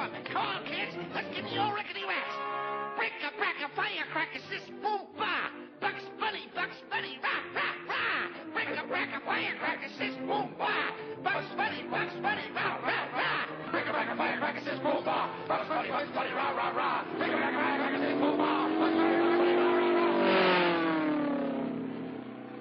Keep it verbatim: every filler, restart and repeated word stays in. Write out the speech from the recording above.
on. Come on, kids. Let's give me all rickety rats. Brick-a-brack-a firecracker, sis, boom, ba. Bugs Bunny, Bugs Bunny, rah, rah, rah. Brick-a-brack-a firecracker, sis, boom, ba. Bugs Bunny, Bugs Bunny, rah, rah, rah. Brick-a-brack-a firecracker, sis, boom, ba.